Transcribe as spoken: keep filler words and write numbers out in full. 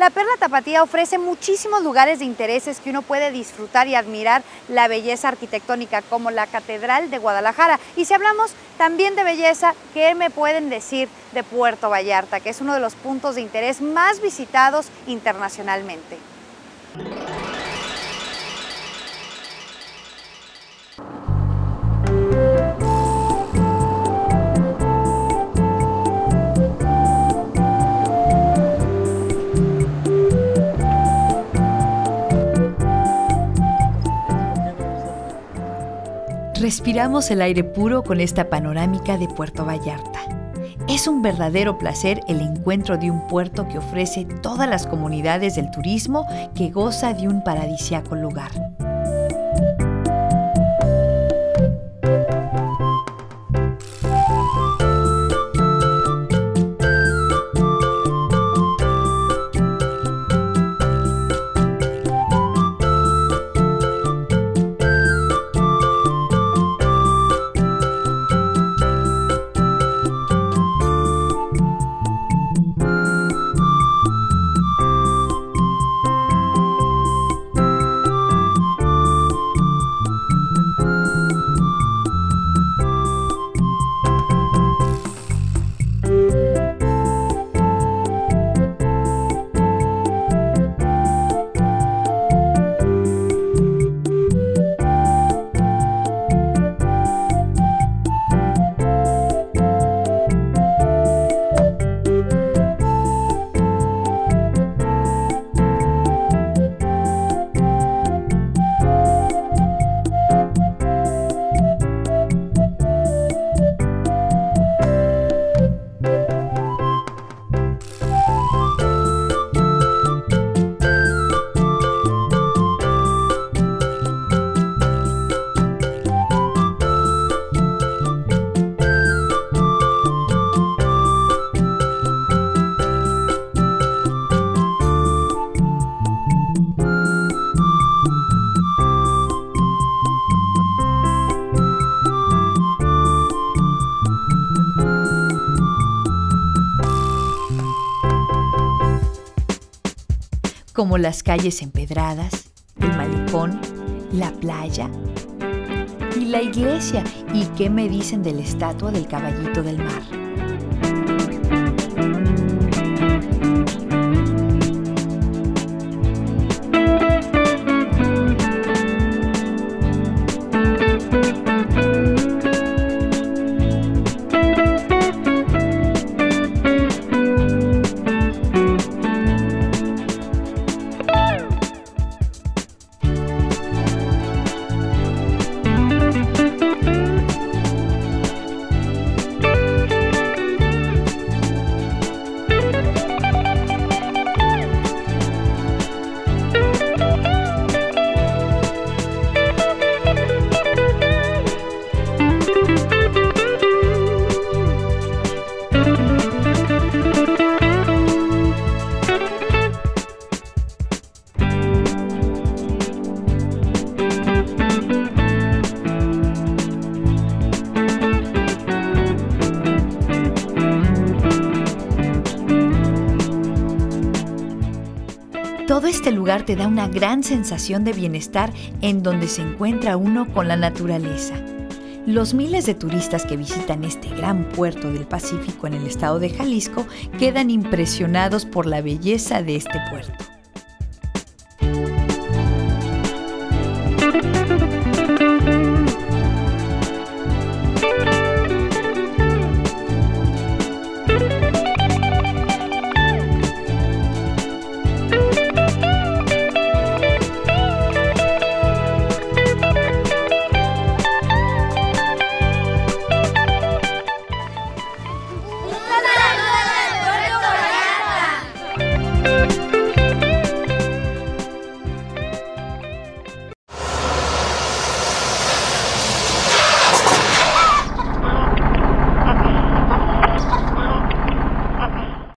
La Perla Tapatía ofrece muchísimos lugares de intereses que uno puede disfrutar y admirar la belleza arquitectónica, como la Catedral de Guadalajara. Y si hablamos también de belleza, ¿qué me pueden decir de Puerto Vallarta, que es uno de los puntos de interés más visitados internacionalmente? Respiramos el aire puro con esta panorámica de Puerto Vallarta. Es un verdadero placer el encuentro de un puerto que ofrece todas las comunidades del turismo que goza de un paradisíaco lugar. Como las calles empedradas, el malecón, la playa y la iglesia. ¿Y qué me dicen de la estatua del Caballito del Mar? Todo este lugar te da una gran sensación de bienestar en donde se encuentra uno con la naturaleza. Los miles de turistas que visitan este gran puerto del Pacífico en el estado de Jalisco quedan impresionados por la belleza de este puerto. Thank you.